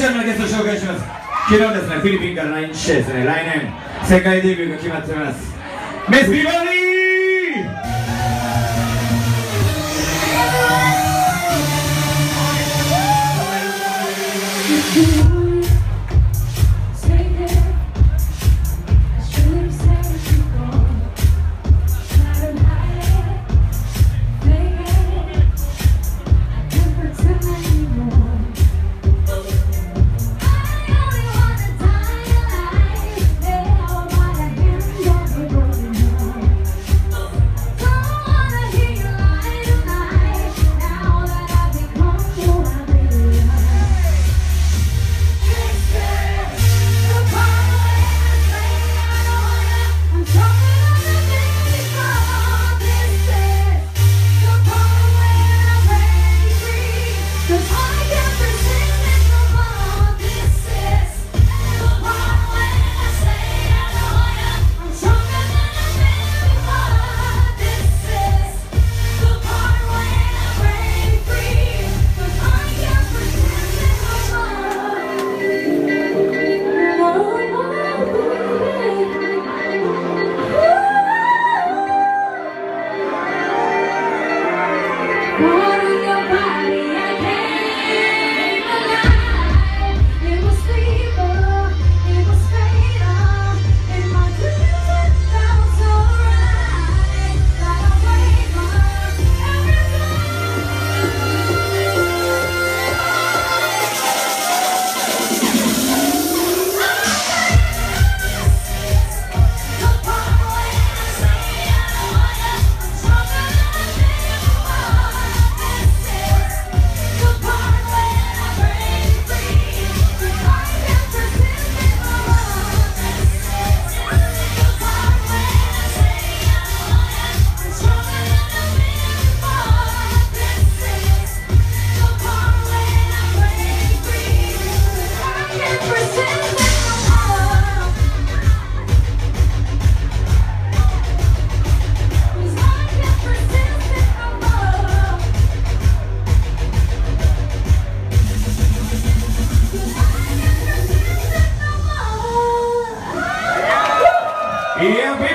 シャルなゲストを紹介します。昨日ですね、フィリピンから来日してですね、来年世界デビューが決まっております。ミス・ビバリー。Yeah, we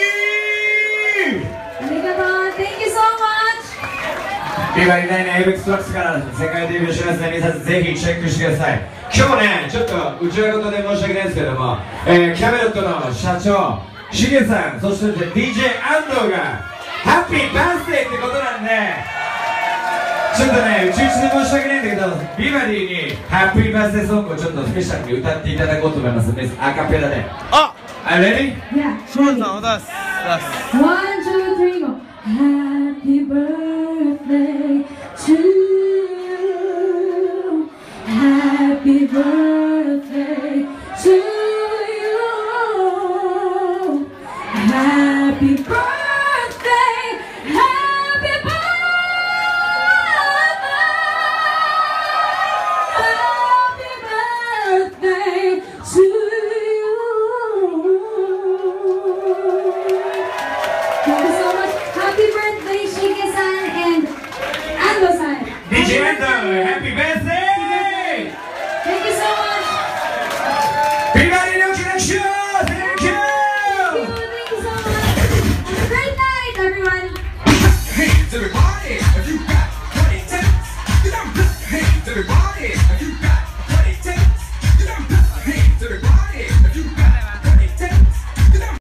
believe! ありがとう Thank you so much! ビバリー来年 ABEX トラックスから世界デビューしますので皆さんぜひチェックしてください。今日ね、ちょっと内輪事で申し訳ないですけども、キャメロットの社長、しげさん、そして DJ 安藤がハッピーバースデーってことなんで、ちょっとね、うちうちで申し訳ないんだけど、ビバリーにハッピーバースデーソングをちょっとスペシャルに歌っていただこうと思います。アカペラで。Are you ready? Yeah. そうだ、出す。 One, two, three, go. Happy birthday to you. Happy birthday.